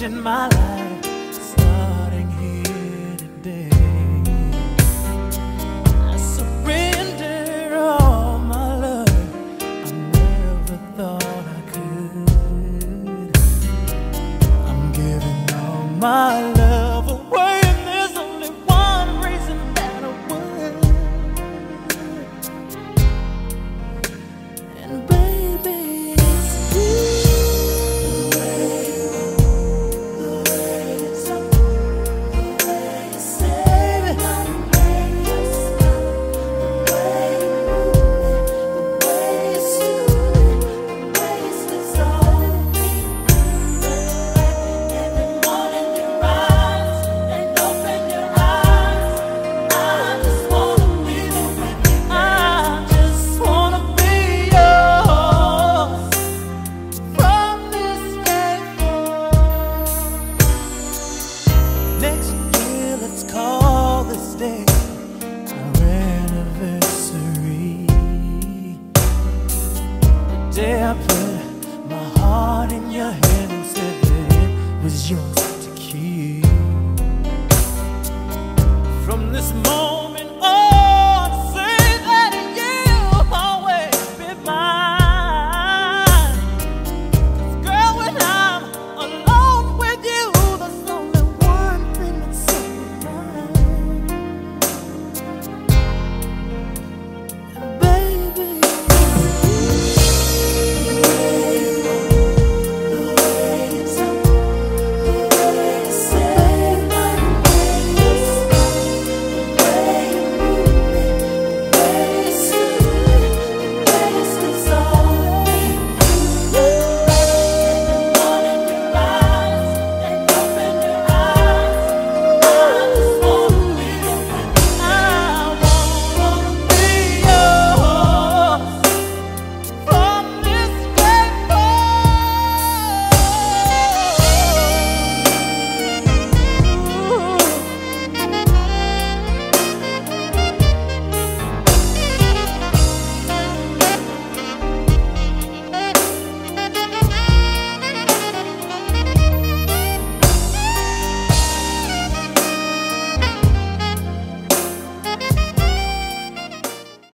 changing my life, starting here today. I surrender all my love, I never thought I could. I'm giving all my love away, and there's only one reason that I would. And baby, it's you. Next year, let's call this day our anniversary. The day I put my heart in your hand and said that it was yours.